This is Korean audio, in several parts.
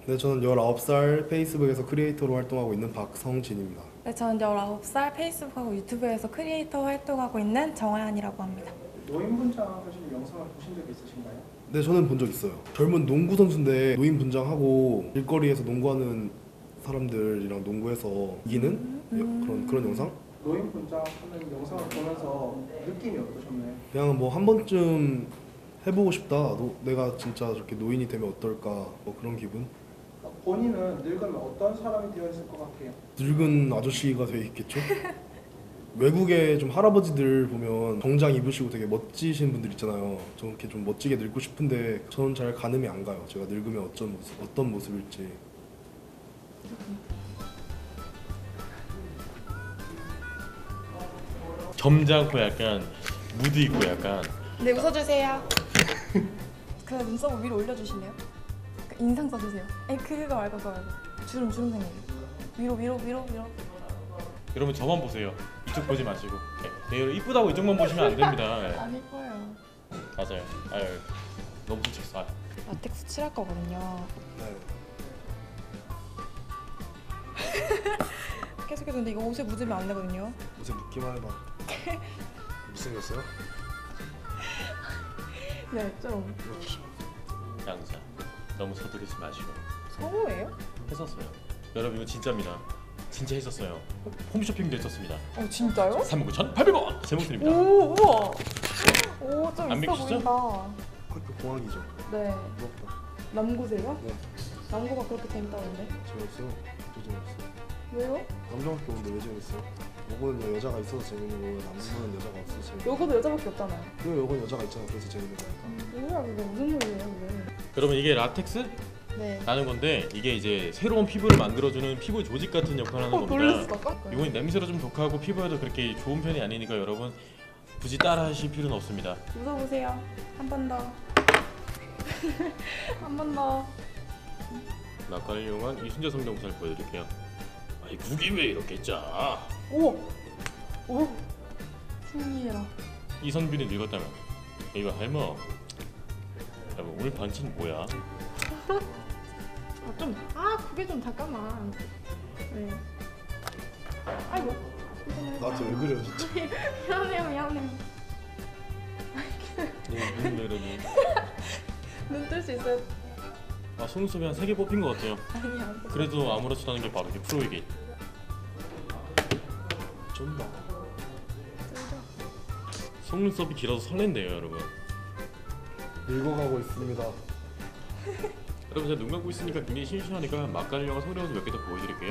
네, 저는 19살 페이스북에서 크리에이터로 활동하고 있는 박성진입니다. 네, 저는 19살 페이스북하고 유튜브에서 크리에이터 활동하고 있는 정하연이라고 합니다. 노인 분장 하시는 영상을 보신 적이 있으신가요? 네, 저는 본 적 있어요. 젊은 농구 선수인데 노인 분장하고 길거리에서 농구하는 사람들이랑 농구해서 이기는 그런 영상? 노인 분장하는 영상을 보면서 느낌이 어떠셨나요? 그냥 뭐 한 번쯤 해보고 싶다. 내가 진짜 저렇게 노인이 되면 어떨까? 뭐 그런 기분? 본인은 늙으면 어떤 사람이 되어 있을 것 같아요? 늙은 아저씨가 돼 있겠죠? 외국의 좀 할아버지들 보면 정장 입으시고 되게 멋지신 분들 있잖아요. 저렇게 좀 멋지게 늙고 싶은데 저는 잘 가늠이 안 가요. 제가 늙으면 어떤 모습일지. 점잖고 약간 무드 있고 약간 네, 웃어주세요. 그 눈썹을 위로 올려주실래요? 그 인상 써주세요. 아니 그거 말고 그거 말고 주름 생기게. 위로. 여러분 저만 보세요. 이쪽 보지 마시고. 네, 여러분 이쁘다고 이쪽만 보시면 안 됩니다. 네. 안 예뻐요. 맞아요. 아유, 너무 솔직히 라텍스 칠할 거거든요. 네. 계속해서 근데 이거 옷에 묻으면 안 되거든요. 옷에 묻기만 해봐. 못생겼어요? 네, 좀 양자 너무 서두르지 마시고 성우예요? 했었어요. 여러분 이거 진짜입니다. 진짜 했었어요. 홈쇼핑도 했었습니다. 진짜요? 39,800원 제목 드립니다. 오, 우와. 오, 좀 안 있어 믿기시죠? 보인다. 학교 공학이죠. 네. 부럽다. 남고세요? 네. 남고가 그렇게 재밌다던데. 재밌어요. 또 재밌어요. 왜요? 남정학교 오는데 왜 재밌어요? 요거는 여자가 있어서 재밌는 거고 남부는 여자가 없어서 재밌는 거. 요거도 여자밖에 없잖아요. 그리고 요건 여자가 있잖아. 그래서 재밌는 거니까. 뭐야 그게 무슨 소리예요 그게? 여러분 이게 라텍스? 네. 라는 건데 이게 이제 새로운 피부를 만들어주는 피부 조직 같은 역할을 하는 놀랬어. 겁니다. 이건 냄새로 좀 독하고 피부에도 그렇게 좋은 편이 아니니까 여러분 굳이 따라하실 필요는 없습니다. 웃어보세요. 한 번 더. 한 번 더. 낙관을 이용한 이순재 성대모사를 보여드릴게요. 아니 국이 왜 이렇게 짜? 오. 오. 신기해라. 이선빈이 늙었다면 이거 할머 오늘 반찬 뭐야? 그게 좀 잠깐만. 네. 아이고. 나한테 왜 그래요 진짜? 미안해요. 눈 내려니. 눈 뜰 수 있어요? 아 속눈썹이 한 3개 뽑힌 것 같아요. 아니야. 그래도 아무렇지도 않은 게 바로 이게 프로이게. 좀 나. 속눈썹이 길어서 설렌대요 여러분. 늙어가고 있습니다. 여러분 제가 눈 감고 있으니까 굉장히 심심하니까 막간을 영화 성대모사 몇 개 더 보여드릴게요.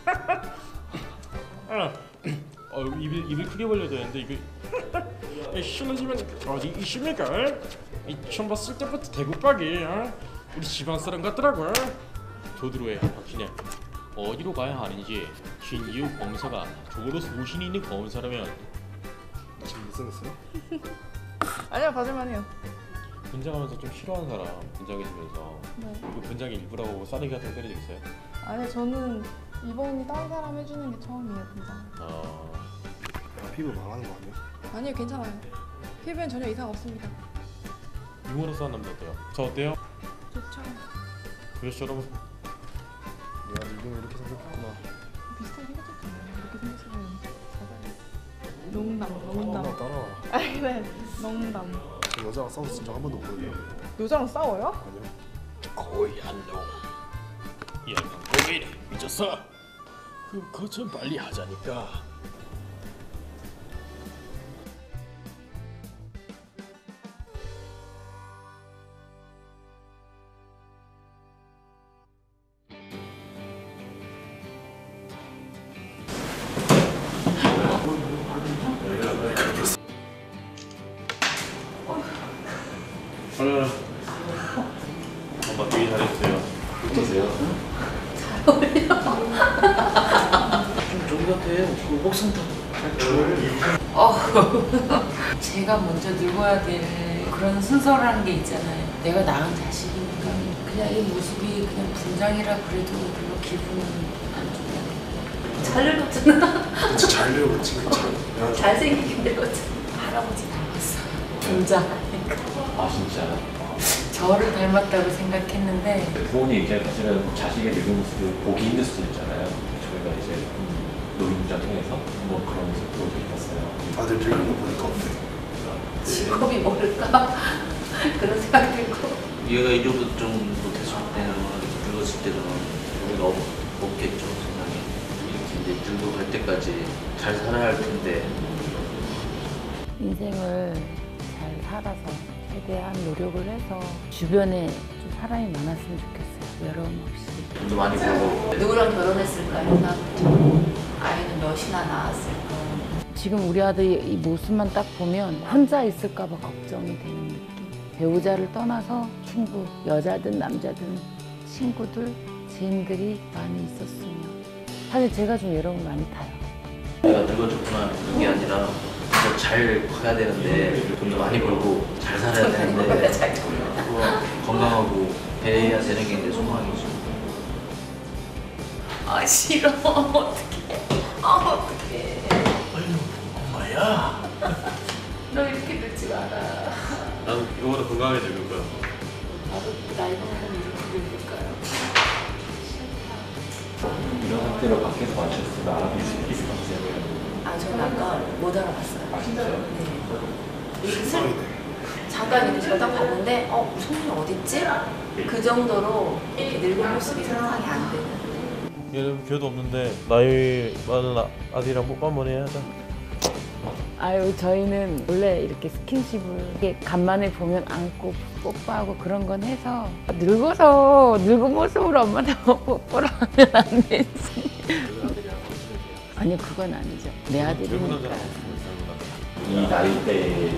입을 크게 벌려야 되는데 이거 신혼집은 어디 있습니까? 이 처음 봤을 때부터 대구박이 우리 집안 사람 같더라고요. 조드로의 박신양 어디로 가야 하는지 신이유 검사가 조로 소신이 있는 검사라면 지금 못생겼어요? 아니야 봐줄만해요. 분장하면서 좀 싫어하는 사람 분장해주면서 네. 이거 분장이 일부라고 싸대기 같은 거 때릴 적 있어요? 아니 저는 이번이 다른 사람 해주는 게 처음이에요 진짜. 피부 망하는 거 아니야? 아니요 괜찮아요. 피부엔 전혀 이상 없습니다. 유머러스한 남자 어때요? 저 어때요? 좋죠. 그렇죠 여러분. 내가 늙으면 이렇게 생겼구나. 비슷하게 생겼잖아요. 이렇게 생겼으면 맞아요. 농담. 따라와. 아니 네 농담. 저 여자가 싸워서 진짜 한 번도 없거든요. 여자랑 싸워요? 아니요. 거의 안 돼. 얘는 왜 이래 미쳤어? 그거 좀 빨리 하자니까. 엄마 되게 잘해주세요. 어떠세요? 좀 저기 같아. 그 목성타. 제가 먼저 늙어야 될 그런 순서라는 게 있잖아요. 내가 낳은 자식이니까 그냥 이 모습이 그냥 분장이라 그래도 별로 기분은 안 좋아요. 잘 늙었잖아. 진짜 잘 늙었지. 그치? 잘생기긴 늙었잖아. 할아버지 닮았어. 분장. 아 진짜? 저를 닮았다고 생각했는데 부모님 입장에 사실은 자식의 늙은 모습을 보기 힘들 수도 있잖아요. 저희가 이제 노인문자 통해서 한번 그런 모습 보여드렸어요. 다들 늙은 거 보니까 어때? 직업이 뭘까? 그런 생각 들고 얘가 이 정도 좀 못했을 때는 늙었을 때는 우리가 없겠죠 세상에. 이렇게 이제 늙어 갈 때까지 잘 살아야 할 텐데 인생을 잘 살아서 최대한 노력을 해서 주변에 좀 사람이 많았으면 좋겠어요. 외로움 없이. 돈도 많이 벌고 누구랑 결혼했을까 생각부터 아이는 몇이나 낳았을까. 지금 우리 아들 이 모습만 딱 보면 혼자 있을까 봐 걱정이 되는 느낌. 배우자를 떠나서 친구, 여자든 남자든 친구들, 지인들이 많이 있었으면. 사실 제가 좀 외로움을 많이 타요. 내가 늙어졌구나 그런 게 아니라 더 잘 커야 되는데 돈도 많이 벌고 잘 살아야 되는데 건강하고 배해야 되는 게 내 소망이죠. 아 싫어. 어떡해. 아 어떡해. 엄마야. 너 이렇게 늙지 마라. 난 이거보다 건강하게 늙을 거야. 나도 나이 먹으면 이렇게 늙을까요? 이런 상태로 밖에서 마주쳤으면 알아볼 수 있을 것 같아요. 아 저는 아까 못 알아봤어요. 아 진짜요? 네. 이렇게 실망이네. 잠깐 이렇게 제가 딱 봤는데 손이 어딨지? 그 정도로 이렇게 늙은 모습이 상상이 안 되는. 얘는 기회도 없는데 나이 많은 아들이랑 뽀뽀 한번 해야죠. 아유 저희는 원래 이렇게 스킨십을 이렇게 간만에 보면 안고 뽀뽀하고 그런 건 해서 늙어서 늙은 모습으로 엄마한테 뽀뽀를 하면 안 되지. 아니요 그건 아니죠. 내 아들이니까. 이 나이대에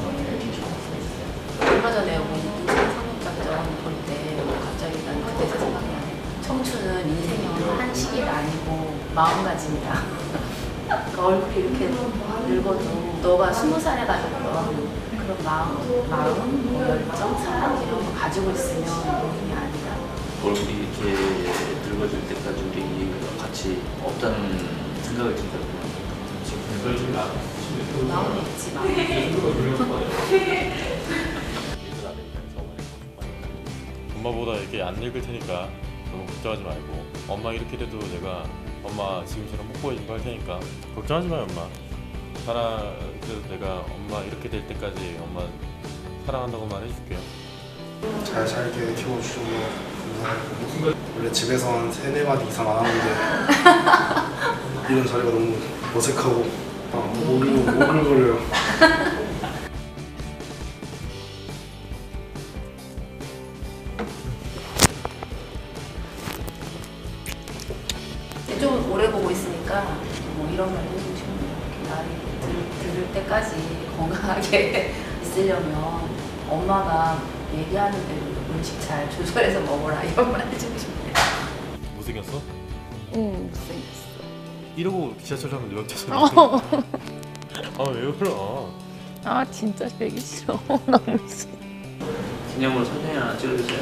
얼마 전에 상륙작전 볼 때 갑자기 난 그때서 생각이 나네. 청춘은 인생의 한 시기가 아니고 마음가짐이다. 그러니까 얼굴이 이렇게 늙어도 너가 20살에 가졌던 그런 마음, 뭐 열정, 사랑 이런 거 가지고 있으면 노인이 아니다. 얼굴이 이렇게 늙어질 때까지 우리 같이 없다는 생각을 들거든요. 마음에 있지 마. 엄마보다 이렇게 안 늙을 테니까 너무 걱정하지 말고 엄마 이렇게 돼도 내가 엄마 지금처럼 뽀뽀해주고 할 테니까 걱정하지 마요 엄마. 그래도 내가 엄마 이렇게 될 때까지 엄마 사랑한다고만 해줄게요. 잘 살게 키워주셔서 감사하고 원래 집에서 한 3-4마디 이상 안 하는데 이런 자리가 너무 어색하고 오글거려요. 좀 오래 보고 있으니까 뭐 이런 말 해주시면 이렇게 나이 들을 때까지 건강하게 있으려면 엄마가 얘기하는 대로 음식 잘 조절해서 먹어라 이런 말 해주고 싶네요. 못생겼어? 응 못생겼어. 이러고 지하철 타면 노약자잖아. 아왜 울어? 아 진짜 되기 싫어. 너무 싫어. 기념으로 사진 하나 찍어주세요.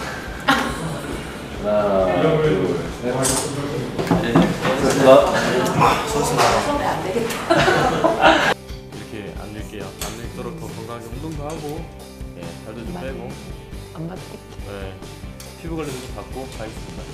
하나, 둘, 셋. 네. 선배 안 되겠다. 이렇게 안 늙게요. 안 늙도록 더 건강하게 운동도 하고 살도 좀 빼고 안 맞겠다. 피부 관리도 좀 받고 가겠습니다.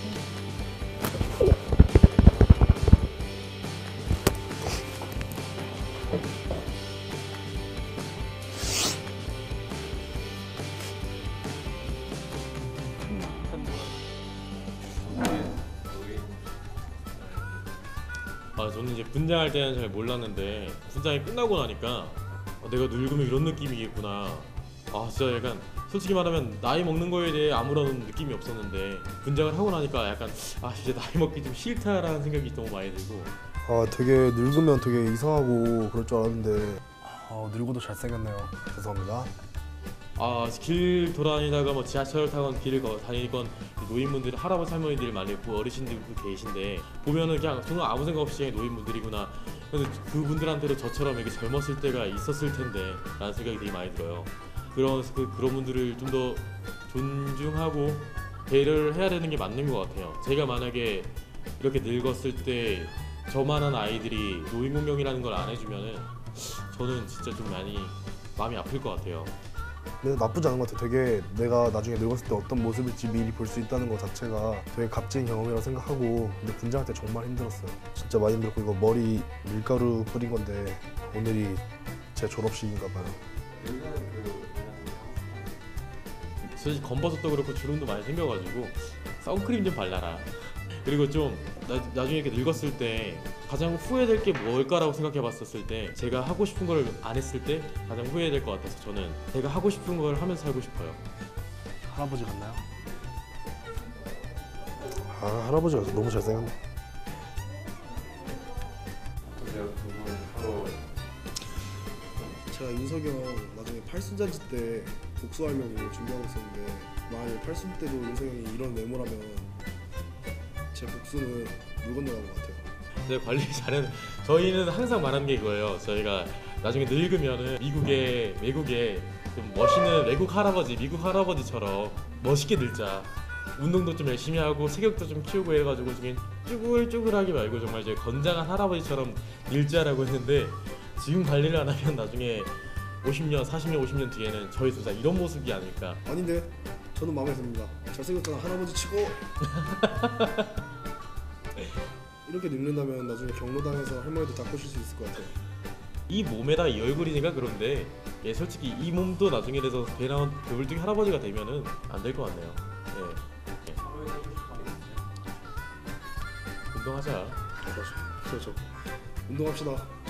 저는 이제 분장할 때는 잘 몰랐는데 분장이 끝나고 나니까 내가 늙으면 이런 느낌이겠구나. 진짜 약간 솔직히 말하면 나이 먹는 거에 대해 아무런 느낌이 없었는데 분장을 하고 나니까 약간 이제 나이 먹기 좀 싫다라는 생각이 너무 많이 들고. 되게 늙으면 되게 이상하고 그럴 줄 알았는데 늙어도 잘생겼네요. 죄송합니다. 길 돌아다니다가 뭐 지하철을 타건 길을 다니건 노인분들, 할아버지 할머니들 많이 있고 어르신들 계신데 보면은 그냥 정말 아무 생각 없이 노인분들이구나. 그래서 그분들한테도 저처럼 이렇게 젊었을 때가 있었을 텐데 라는 생각이 되게 많이 들어요. 그런 분들을 좀 더 존중하고 배려를 해야 되는 게 맞는 것 같아요. 제가 만약에 이렇게 늙었을 때 저만한 아이들이 노인공경이라는 걸 안 해주면은 저는 진짜 좀 많이 마음이 아플 것 같아요. 근데 나쁘지 않은 것 같아요. 되게 내가 나중에 늙었을 때 어떤 모습일지 미리 볼 수 있다는 것 자체가 되게 값진 경험이라고 생각하고, 근데 분장할 때 정말 힘들었어요. 진짜 많이 힘들었고, 이거 머리 밀가루 뿌린 건데 오늘이 제 졸업식인가 봐요. 솔직히 검버섯도 그렇고 주름도 많이 생겨가지고 선크림 좀 발라라. 그리고 좀 나중에 이렇게 늙었을 때 가장 후회될 게 뭘까라고 생각해봤었을 때, 제가 하고 싶은 걸 안 했을 때 가장 후회될 것 같아서 저는 제가 하고 싶은 걸 하면서 살고 싶어요. 할아버지 같나요? 아, 할아버지가 너무 잘생겼네. 제가 윤석이 형 나중에 팔순잔치 때 복수하려고 준비하고 있었는데, 만약에 팔순 때도 윤석이 형이 이런 외모라면 제 복수는 물 건너간 것 같아요. 근데 관리 잘해. 저희는 항상 말하는 게 이거예요. 저희가 나중에 늙으면은 외국에 좀 멋있는 외국 할아버지, 미국 할아버지처럼 멋있게 늙자. 운동도 좀 열심히 하고 체격도 좀 키우고 해가지고 좀 쭈글쭈글하게 말고 정말 이제 건장한 할아버지처럼 늙자라고 했는데, 지금 관리를 안 하면 나중에 50년, 40년, 50년 뒤에는 저희 둘 다 이런 모습이 아닐까. 아닌데 저는 마음에 듭니다. 잘생겼잖아 할아버지 치고. 이렇게 늙는다면 나중에 경로당에서 할머니도 다 꼬실 수 있을 것 같아요. 이 몸에다 이 얼굴이니까 그런데, 예, 솔직히 이 몸도 나중에 돼서 배 나온 교불뚝 할아버지가 되면은 안 될 것 같네요. 예. 운동하자. 그렇죠. 운동합시다.